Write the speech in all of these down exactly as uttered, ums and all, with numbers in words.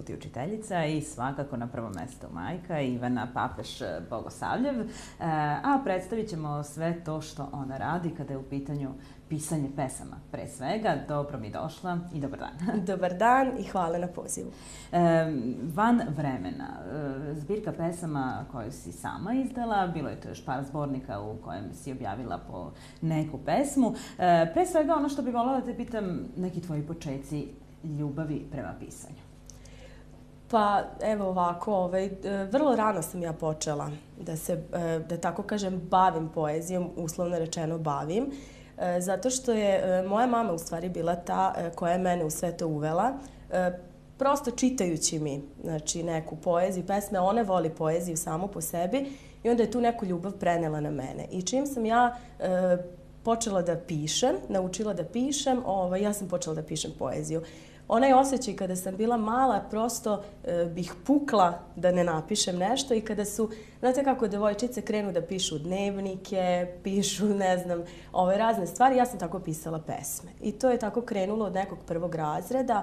čuti učiteljica i svakako na prvom mestu majka Ivana Papeš-Bogosavljev, a predstavit ćemo sve to što ona radi kada je u pitanju pisanje pesama. Pre svega, dobro mi došla i dobar dan. Dobar dan i hvala na pozivu. E, van vremena, zbirka pesama koju si sama izdala, bilo je to još par zbornika u kojem si objavila po neku pesmu. E, pre svega, ono što bih voljela da te pitam, neki tvoji počeci ljubavi prema pisanju. Pa evo ovako, ovaj, vrlo rano sam ja počela da se, da tako kažem, bavim poezijom, uslovno rečeno bavim. Zato što je moja mama u stvari bila ta koja je mene u sve to uvela. Prosto čitajući mi, znači, neku poeziju, pesme, ona voli poeziju samo po sebi i onda je tu neku ljubav prenela na mene. I čim sam ja e, počela da pišem, naučila da pišem, ovaj, ja sam počela da pišem poeziju. Onaj osjećaj kada sam bila mala, prosto e, bih pukla da ne napišem nešto i kada su, znate kako devojčice krenu da pišu dnevnike, pišu, ne znam, ove razne stvari, ja sam tako pisala pesme. I to je tako krenulo od nekog prvog razreda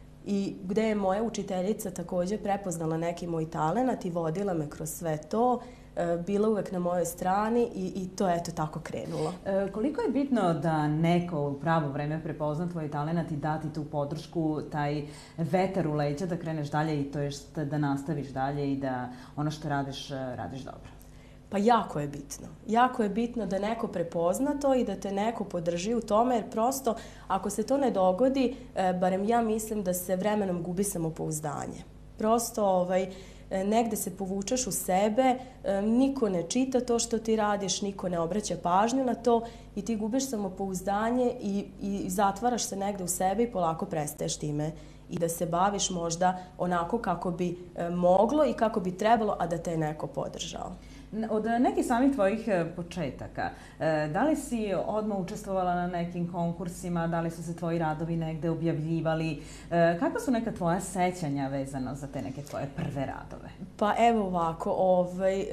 i gde je moja učiteljica također prepoznala neki moj talenat i vodila me kroz sve to, bila uvek na mojoj strani i, i to je eto tako krenulo. E, koliko je bitno da neko u pravo vreme prepozna tvoj talenat i dati tu podršku, taj vetar u leđa da kreneš dalje i to je da nastaviš dalje i da ono što radiš, radiš dobro? Pa jako je bitno. Jako je bitno da neko prepozna to i da te neko podrži u tome, jer prosto ako se to ne dogodi, barem ja mislim da se vremenom gubi samopouzdanje. Prosto ovaj, negde se povučeš u sebe, niko ne čita to što ti radiš, niko ne obraća pažnju na to i ti gubiš samopouzdanje i, i zatvaraš se negde u sebe i polako prestaješ time i da se baviš možda onako kako bi moglo i kako bi trebalo, a da te je neko podržao. Od nekih samih tvojih početaka, da li si odmah učestvovala na nekim konkursima, da li su se tvoji radovi negde objavljivali? Kakva su neka tvoja sećanja vezano za te neke tvoje prve radove? Pa evo ovako, ovaj,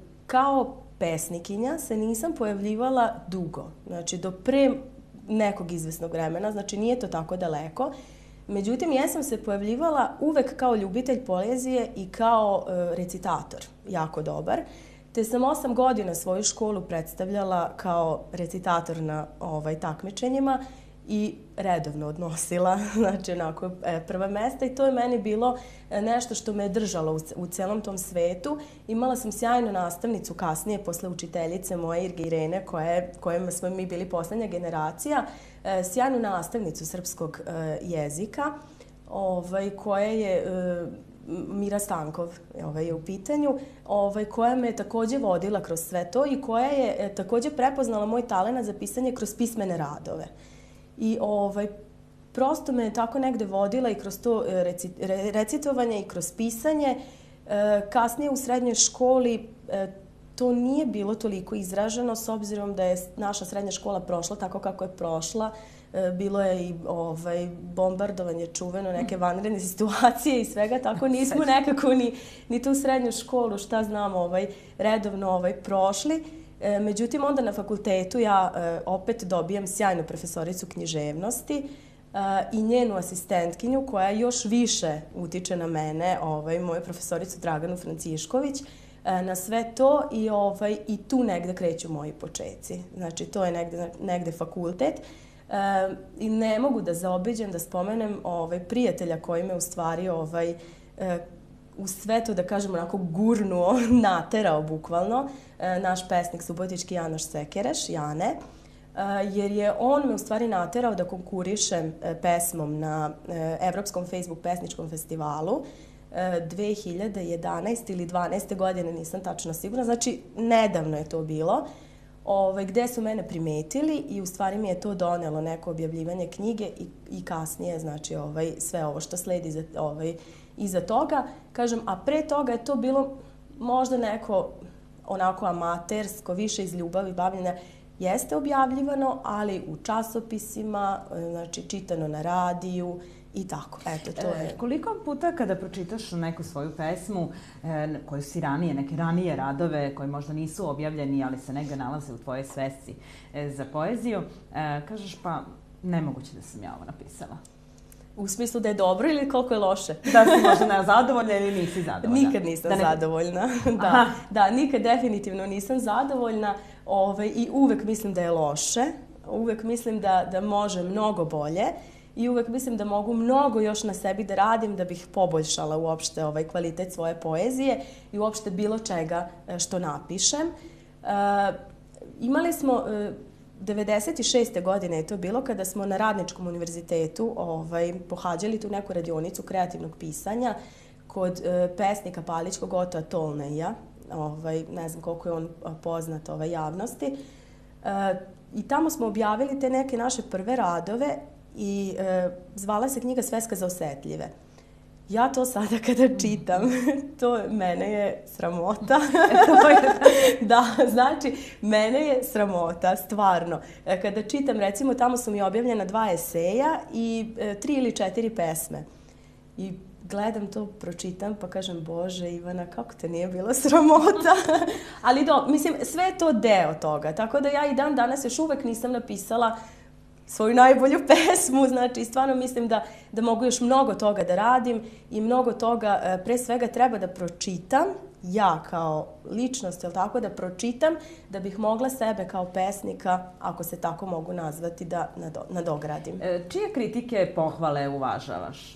kao pesnikinja se nisam pojavljivala dugo, znači do pre nekog izvesnog vremena, znači nije to tako daleko. Međutim, ja sam se pojavljivala uvek kao ljubitelj poezije i kao recitator, jako dobar. Te sam osam godina svoju školu predstavljala kao recitator na ovaj, takmičenjima i redovno odnosila, znači onako prva mesta i to je meni bilo nešto što me je držalo u, u celom tom svetu. Imala sam sjajnu nastavnicu kasnije, posle učiteljice moje Irge Irene, koje, kojima smo mi bili poslednja generacija, sjajnu nastavnicu srpskog jezika, ovaj, koja je Mira Stankov ovaj, je u pitanju, ovaj, koja me je također vodila kroz sve to i koja je također prepoznala moj talenat za pisanje kroz pismene radove. I ovaj, prosto me je tako negde vodila i kroz to reci, recitovanje i kroz pisanje. Kasnije u srednjoj školi to nije bilo toliko izraženo s obzirom da je naša srednja škola prošla tako kako je prošla. Bilo je i ovaj, bombardovanje čuveno, neke vanredne situacije i svega, tako nismo nekako ni, ni tu srednju školu, šta znam, ovaj, redovno ovaj, prošli. E, međutim, onda na fakultetu ja e, opet dobijam sjajnu profesoricu književnosti e, i njenu asistentkinju koja još više utiče na mene, ovaj, moju profesoricu Draganu Francišković, e, na sve to i, ovaj, i tu negde kreću moji počeci. Znači, to je negde, negde fakultet. E, I ne mogu da zaobiđem da spomenem ovaj, prijatelja koji me u stvari ovaj, e, u sve to, da kažem, onako gurnuo, naterao bukvalno, e, naš pesnik subotički Janoš Sekereš, Jane, e, jer je on me u stvari naterao da konkurišem e, pesmom na e, Evropskom Facebook pesničkom festivalu e, dve hiljade jedanaeste ili dvanaeste godine, nisam tačno sigurna, znači nedavno je to bilo. Ovaj, gde su mene primetili i u stvari mi je to donelo neko objavljivanje knjige i, i kasnije, znači, ovaj, sve ovo što sledi za, ovaj, iza toga. Kažem, a pre toga je to bilo možda neko onako amatersko, više iz ljubavi bavljenja. Jeste objavljivano, ali u časopisima, znači čitano na radiju i tako. Eto, to je. E, koliko puta kada pročitaš neku svoju pesmu, e, koju si ranije, neke ranije radove koji možda nisu objavljeni, ali se negde nalaze u tvojoj svesci e, za poeziju, e, kažeš pa nemoguće da sam ja ovo napisala? U smislu da je dobro ili koliko je loše? Da si možda zadovoljna ili nisi zadovoljna? Nikad nisam da ne... zadovoljna. da, da, nikad definitivno nisam zadovoljna ovaj, i uvek mislim da je loše. Uvek mislim da, da može mnogo bolje i uvek mislim da mogu mnogo još na sebi da radim da bih poboljšala uopšte ovaj kvalitet svoje poezije i uopšte bilo čega što napišem. Uh, imali smo... Uh, devedeset šeste. godine je to bilo kada smo na Radničkom univerzitetu ovaj, pohađali tu neku radionicu kreativnog pisanja kod e, pesnika paličkog Otoa Tolneja. Ovaj, ne znam koliko je on poznat ovaj, javnosti. E, I tamo smo objavili te neke naše prve radove i e, zvala se knjiga Sveska za osetljive. Ja to sada kada čitam, to mene je sramota. Da, znači, mene je sramota, stvarno. Kada čitam, recimo, tamo su mi objavljena dva eseja i e, tri ili četiri pesme. I gledam to, pročitam, pa kažem, Bože, Ivana, kako te nije bilo sramota? Ali do, mislim, sve je to deo toga. Tako da ja i dan danas još uvek nisam napisala svoju najbolju pesmu, znači stvarno mislim da, da mogu još mnogo toga da radim i mnogo toga pre svega treba da pročitam, ja kao ličnost, jel tako, da pročitam da bih mogla sebe kao pesnika, ako se tako mogu nazvati, da nadogradim. E, čije kritike, pohvale uvažavaš?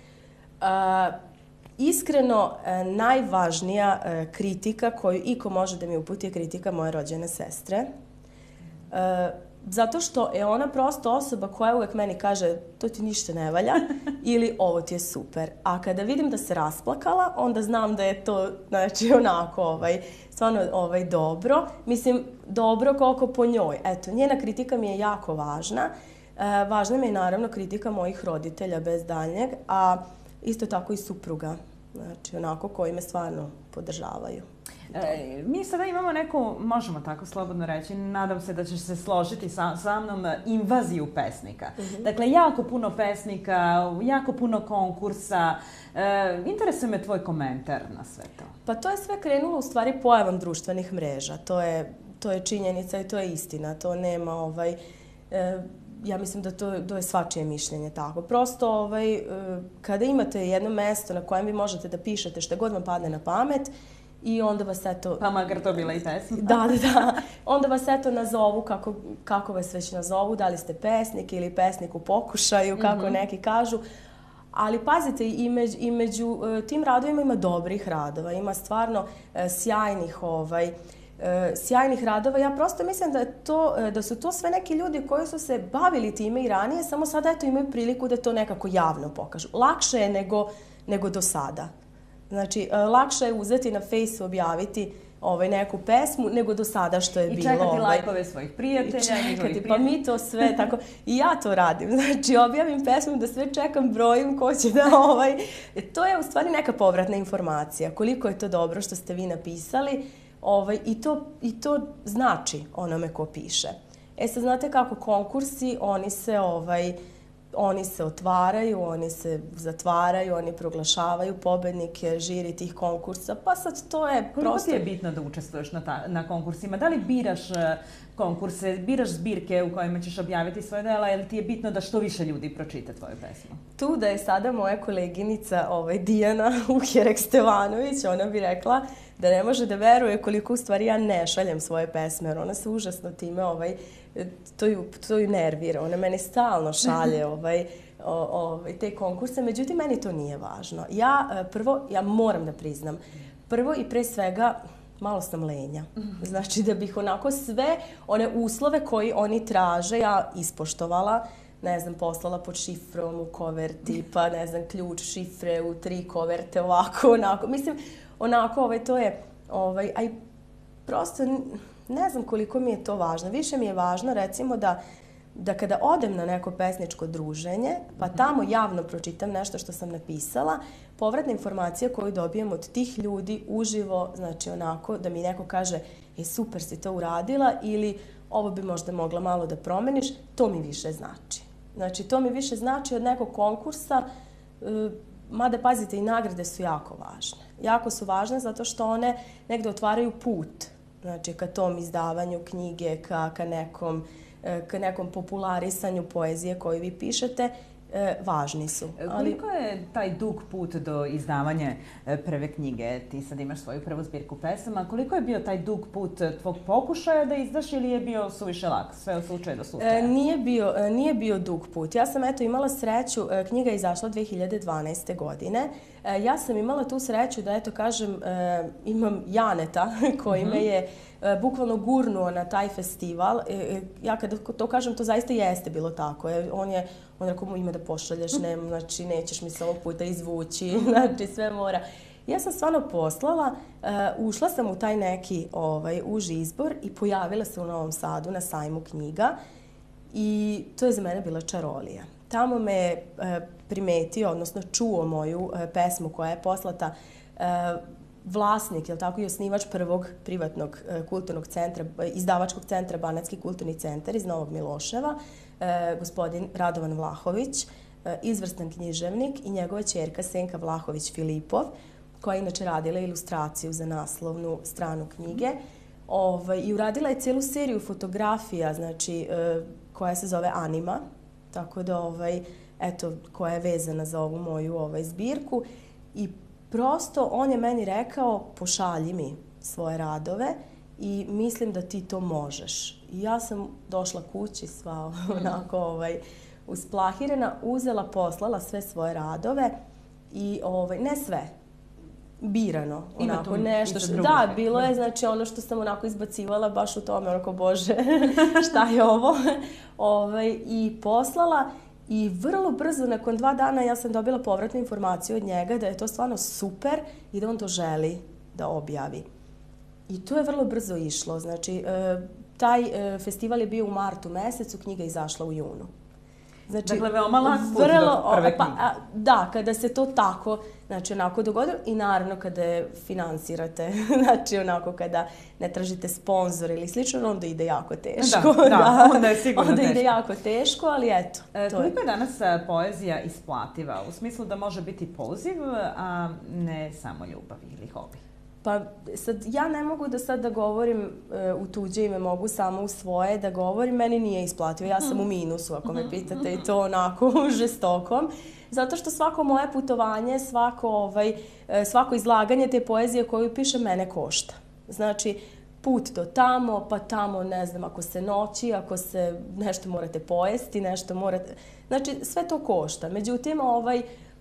A, iskreno, najvažnija kritika koju iko može da mi uputi je kritika moje rođene sestre. A, Zato što je ona prosto osoba koja uvek meni kaže to ti ništa ne valja ili ovo ti je super. A kada vidim da se rasplakala, onda znam da je to, znači, onako, ovaj, stvarno ovaj, dobro. Mislim, dobro koliko po njoj. Eto, njena kritika mi je jako važna. E, važna mi je naravno kritika mojih roditelja bez daljnjeg, a isto tako i supruga. Znači, onako, koji me stvarno podržavaju. E, mi sada imamo neku, možemo tako slobodno reći, nadam se da ćeš se složiti sa, sa mnom, invaziju pesnika. Uh-huh. Dakle, jako puno pesnika, jako puno konkursa. E, interesuje me tvoj komentar na sve to. Pa to je sve krenulo u stvari pojavom društvenih mreža. To je, to je činjenica i to je istina. To nema ovaj... E, ja mislim da to, to je svačije mišljenje tako. Prosto, ovaj, kada imate jedno mesto na kojem vi možete da pišete šta god vam padne na pamet, i onda vas eto... Pa makar to bila i pesma. Da, da, da. Onda vas eto nazovu, kako, kako vas već nazovu, da li ste pesnik ili pesnik u pokušaju, kako mm-hmm. neki kažu. Ali pazite, i, među, i među uh, tim radovima ima dobrih radova, ima stvarno uh, sjajnih, ovaj, uh, sjajnih radova. Ja prosto mislim da, je to, uh, da su to sve neki ljudi koji su se bavili time i ranije, samo sada eto imaju priliku da to nekako javno pokažu. Lakše je nego, nego do sada. Znači, lakše je uzeti na Fejsu, objaviti ovaj, neku pesmu, nego do sada što je I bilo. I čekati ovaj, lajkove svojih prijatelja. I čekati, pa mi to sve tako. I ja to radim. Znači, objavim pesmu da sve čekam, brojim ko će da... Ovaj, to je u stvari neka povratna informacija. Koliko je to dobro što ste vi napisali. Ovaj, i, to, I to znači onome ko piše. E sad, znate kako konkursi, oni se... Ovaj, Oni se otvaraju, oni se zatvaraju, oni proglašavaju pobednike, žiri tih konkursa, pa sad to je prosto... Koliko ti je bitno da učestvuješ na, ta, na konkursima? Da li biraš konkurse, biraš zbirke u kojima ćeš objaviti svoje dela, ili ti je bitno da što više ljudi pročita tvoju pesmu? Tu da je sada moja koleginica ovaj, Dijana Uherek-Stevanović, ona bi rekla da ne može da veruje koliko u stvari ja ne šaljem svoje pesme, jer ona se užasno time ovaj, to ju, to ju nervira. Ona meni stalno šalje ovaj, o, ovaj, te konkurse, međutim, meni to nije važno. Ja prvo, ja moram da priznam, prvo i pre svega, malo sam lenja. Znači da bih onako sve one uslove koji oni traže, ja ispoštovala, ne znam, poslala pod šifrom u koverti, pa ne znam, ključ šifre u tri koverte, ovako, onako. Mislim, onako, ovaj, to je, ovaj, aj, prosto... Ne znam koliko mi je to važno. Više mi je važno, recimo, da, da kada odem na neko pesničko druženje, pa tamo javno pročitam nešto što sam napisala, povratna informacija koju dobijem od tih ljudi uživo, znači onako da mi neko kaže je super si to uradila ili ovo bi možda mogla malo da promeniš, to mi više znači. Znači, to mi više znači od nekog konkursa, mada pazite, i nagrade su jako važne. Jako su važne zato što one negde otvaraju put. Znači, ka tom izdavanju knjige, ka, ka, nekom, ka nekom popularisanju poezije koju vi pišete. e, važni su. Ali... Koliko je taj dug put do izdavanja prve knjige? Ti sad imaš svoju prvu zbirku pesama. Koliko je bio taj dug put tvog pokušaja da izdaš ili je bio suviše lak? Sve od slučaja do slučaja. E, nije, bio, nije bio dug put. Ja sam eto imala sreću, knjiga je izašla dve hiljade dvanaeste. godine. E, ja sam imala tu sreću da, eto kažem, e, imam Janeta koji me je e, bukvalno gurnuo na taj festival. E, ja kada to kažem, to zaista jeste bilo tako. E, on je, on rekao mu ima da pošalješ, ne, znači nećeš mi se ovog puta izvući, znači sve mora. Ja sam stvarno poslala, uh, ušla sam u taj neki ovaj, uži izbor i pojavila se u Novom Sadu na sajmu knjiga i to je za mene bila čarolija. Tamo me je uh, primetio, odnosno čuo moju uh, pesmu koja je poslata uh, vlasnik, jel tako, i osnivač prvog privatnog uh, kulturnog centra, izdavačkog centra Banatski kulturni centar iz Novog Miloševa, uh, gospodin Radovan Vlahović, uh, izvrstan književnik i njegova ćerka Senka Vlahović-Filipov, koja je inače radila ilustraciju za naslovnu stranu knjige. Ovaj, I uradila je cijelu seriju fotografija, znači, e, koja se zove Anima, tako da, ovaj, eto, koja je vezana za ovu moju ovaj, zbirku. I prosto on je meni rekao, pošalji mi svoje radove i mislim da ti to možeš. I ja sam došla kući sva onako ovaj, usplahirena, uzela, poslala sve svoje radove i ovaj, ne sve, birano, onako nešto što, da, bilo je, znači ono što sam onako izbacivala baš u tome, onako, bože, šta je ovo, ovaj, i poslala i vrlo brzo, nakon dva dana, ja sam dobila povratnu informaciju od njega da je to stvarno super i da on to želi da objavi. I to je vrlo brzo išlo, znači, taj festival je bio u martu mesecu, knjiga je izašla u junu. Znači, dakle, veoma lak put vrlo, do prve knjige. Pa, da, kada se to tako, znači, onako dogodilo i naravno kada je finansirate, znači, onako kada ne tražite sponzor ili slično, onda ide jako teško. Da, da, onda je sigurno onda teško. Onda ide jako teško, ali eto. E, koliko je danas poezija isplativa? U smislu da može biti poziv, a ne samo ljubav ili hobi? Pa sad, ja ne mogu da sad da govorim e, u tuđe ime, mogu samo u svoje da govorim, meni nije isplativo. Ja sam u minusu, ako me pitate, i to onako žestokom. Zato što svako moje putovanje, svako, ovaj, svako izlaganje te poezije koju pišem mene košta. Znači, put do tamo, pa tamo, ne znam, ako se noći, ako se nešto morate pojesti, nešto morate... Znači, sve to košta. Međutim, ovaj...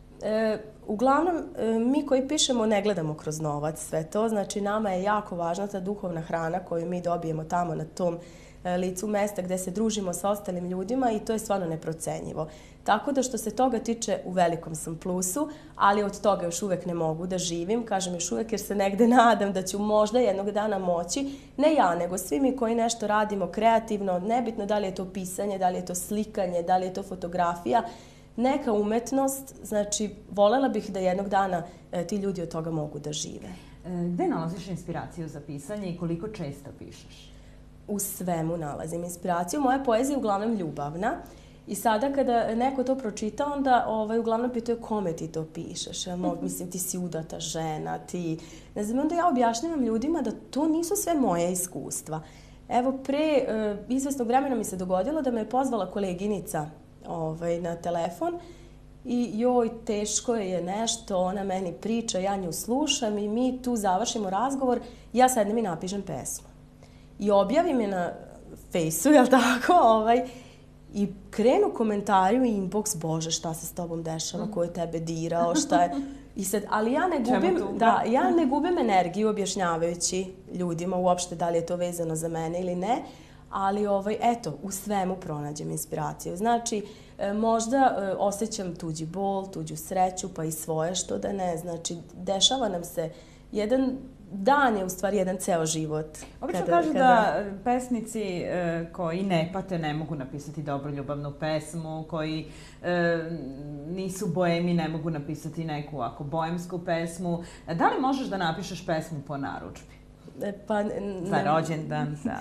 E, uglavnom, mi koji pišemo ne gledamo kroz novac sve to, znači nama je jako važna ta duhovna hrana koju mi dobijemo tamo na tom licu mesta gdje se družimo sa ostalim ljudima i to je stvarno neprocenjivo. Tako da što se toga tiče, u velikom sam plusu, ali od toga još uvek ne mogu da živim, kažem još uvek jer se negde nadam da ću možda jednog dana moći, ne ja, nego svi mi koji nešto radimo kreativno, nebitno da li je to pisanje, da li je to slikanje, da li je to fotografija, neka umetnost, znači, voljela bih da jednog dana e, ti ljudi od toga mogu da žive. E, gde nalaziš inspiraciju za pisanje i koliko često pišeš? U svemu nalazim inspiraciju. Moja poezija je uglavnom ljubavna i sada kada neko to pročita, onda ovaj, uglavnom pitaju kome ti to pišeš. Ja, mo, mislim, ti si udata žena, ti... Ne znam, onda ja objašnjavam ljudima da to nisu sve moje iskustva. Evo, pre e, izvesnog vremena mi se dogodilo da me je pozvala koleginica Ovaj, na telefon i joj, teško je nešto, ona meni priča, ja nju slušam i mi tu završimo razgovor, ja sednem i napišem pesmu. I objavim je na Fejsu, jel tako, ovaj, i krenu komentari u inbox, bože, šta se s tobom dešava, ko je tebe dirao, šta je... I sad, ali ja ne gubim, da, ja ne gubim energiju objašnjavajući ljudima uopšte da li je to vezano za mene ili ne, ali ovaj, eto, u svemu pronađem inspiraciju. Znači, e, možda e, osjećam tuđi bol, tuđu sreću, pa i svoje, što da ne. Znači, dešava nam se, jedan dan je u stvari jedan ceo život. Obično kažu kada... da pesnici e, koji ne pate ne mogu napisati dobru ljubavnu pesmu, koji e, nisu boemi ne mogu napisati neku ako boemsku pesmu. Da li možeš da napišeš pesmu po narudžbi? E, pa... Za rođendan, za...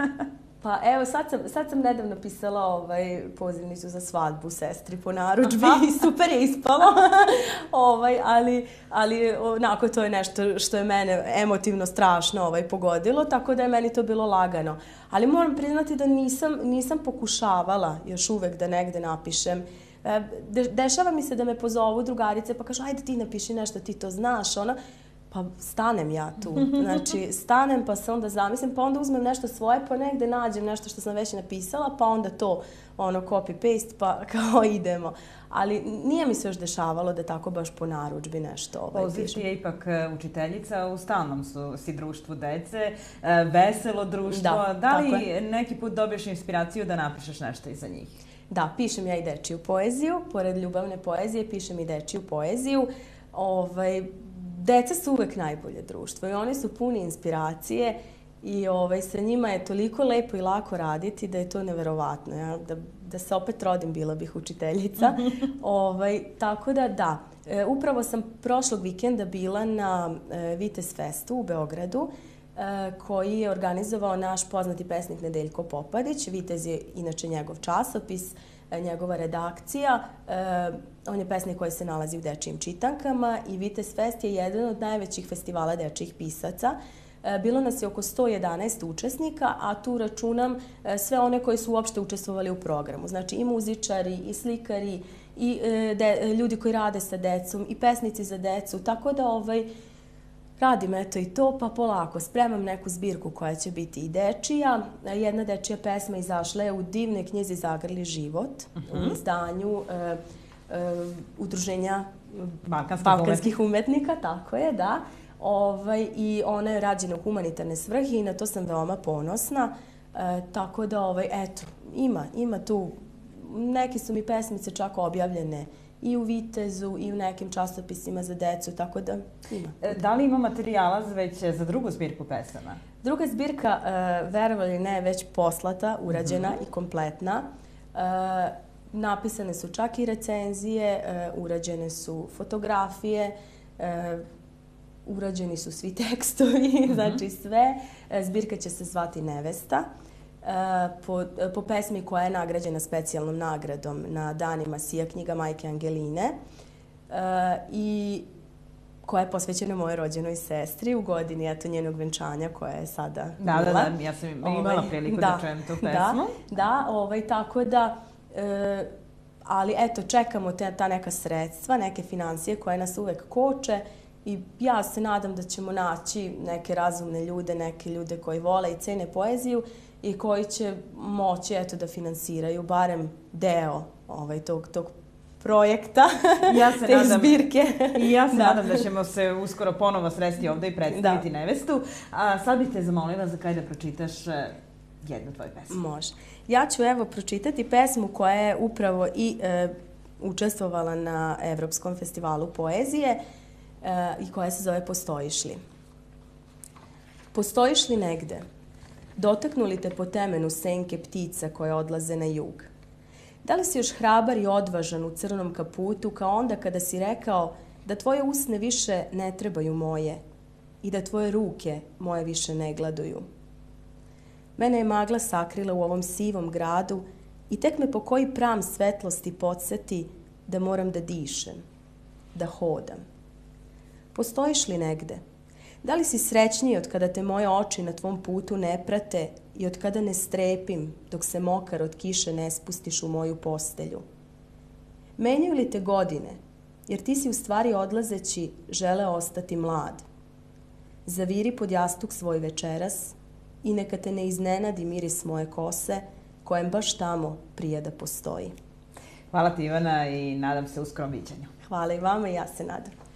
Pa evo, sad sam, sad sam nedavno pisala ovaj, pozivnicu za svadbu sestri po narudžbi i super je ispalo. ovaj, ali, ali onako to je nešto što je mene emotivno strašno ovaj, pogodilo, tako da je meni to bilo lagano. Ali moram priznati da nisam, nisam pokušavala još uvek da negde napišem Dešava mi se da me pozovu drugarice pa kažu ajde ti napiši nešto, ti to znaš, ona. Pa stanem ja tu, znači stanem pa se onda zamislim, pa onda uzmem nešto svoje pa negde nađem nešto što sam već napisala pa onda to ono copy-paste pa kao idemo. Ali nije mi se još dešavalo da tako baš po narudžbi nešto ovaj, Poziv pišem. ti je ipak učiteljica, u stalnom su, si društvu dece, veselo društvo. Da, da li tako je. neki put dobiješ inspiraciju da napišeš nešto iza njih? Da, pišem ja i dečiju poeziju, pored ljubavne poezije pišem i dečiju poeziju. Ovaj, deca su uvek najbolje društvo i oni su puni inspiracije i ovaj, sa njima je toliko lepo i lako raditi da je to neverovatno. Ja? Da, da se opet rodim, bila bih učiteljica. ovaj, tako da da, e, upravo sam prošlog vikenda bila na e, Vitez Festu u Beogradu, e, koji je organizovao naš poznati pesnik Nedeljko Popadić. Vitez je inače njegov časopis, e, njegova redakcija. E, on je pesnik koji se nalazi u dečijim čitankama i Vitez Fest je jedan od najvećih festivala dečijih pisaca. Bilo nas je oko sto jedanaest učesnika, a tu računam sve one koji su uopšte učestvovali u programu. Znači i muzičari, i slikari, i de, ljudi koji rade sa decom, i pesnici za decu. Tako da ovaj, radim eto i to, pa polako spremam neku zbirku koja će biti i dečija. Jedna dečija pesma izašla je u divnoj knjizi Zagrli život, uh-huh. u izdanju e, e, Udruženja Balkanskih, Balkanskih umetnika, tako je, da. Ovaj, I ona je rađena u humanitarne svrhe i na to sam veoma ponosna. E, tako da, ovaj, eto, ima, ima tu, neke su mi pesmice čak objavljene i u Vitezu i u nekim časopisima za decu, tako da ima. E, da li ima materijala već za drugu zbirku pesama? Druga zbirka, e, verovali ili ne, je već poslata, urađena mm-hmm. i kompletna. E, napisane su čak i recenzije, e, urađene su fotografije, e, urađeni su svi tekstovi, mm-hmm. znači sve. Zbirka će se zvati Nevesta. Po, po pesmi koja je nagrađena specijalnom nagradom na danima Sija knjiga majke Angeline i koja je posvećena mojoj rođenoj sestri u godini eto, njenog venčanja koja je sada da, bila. Da, da, ja sam imala ovaj, priliku da, da čujem tu pesmu. Da, da ovaj, tako da, e, ali eto, čekamo te, ta neka sredstva, neke financije koje nas uvek koče. I ja se nadam da ćemo naći neke razumne ljude, neke ljude koji vole i cene poeziju i koji će moći eto, da finansiraju barem deo ovaj, tog, tog projekta, ja se te nadam, zbirke. I ja se da. nadam da ćemo se uskoro ponovo sresti ovdje i predstaviti da. Nevestu. A sad bih te zamolila za kraj da pročitaš jednu tvoju pesmu. Može. Ja ću evo pročitati pesmu koja je upravo i e, učestvovala na Evropskom festivalu poezije i koja se zove Postojiš li. Postojiš li negde? Dotaknu li te po temenu senke ptica koje odlaze na jug? Da li si još hrabar i odvažan u crnom kaputu kao onda kada si rekao da tvoje usne više ne trebaju moje i da tvoje ruke moje više ne gladuju? Mene je magla sakrila u ovom sivom gradu i tek me po koji pram svetlosti podsjeti da moram da dišem, da hodam. Postojiš li negde? Da li si srećniji od kada te moje oči na tvom putu ne prate i od kada ne strepim dok se mokar od kiše ne spustiš u moju postelju? Menjaju li te godine, jer ti si u stvari odlazeći želeo ostati mlad? Zaviri pod jastuk svoj večeras i neka te ne iznenadi miris moje kose kojem baš tamo prije da postoji. Hvala ti Ivana i nadam se uskorom viđenju. Hvala i vama i ja se nadam.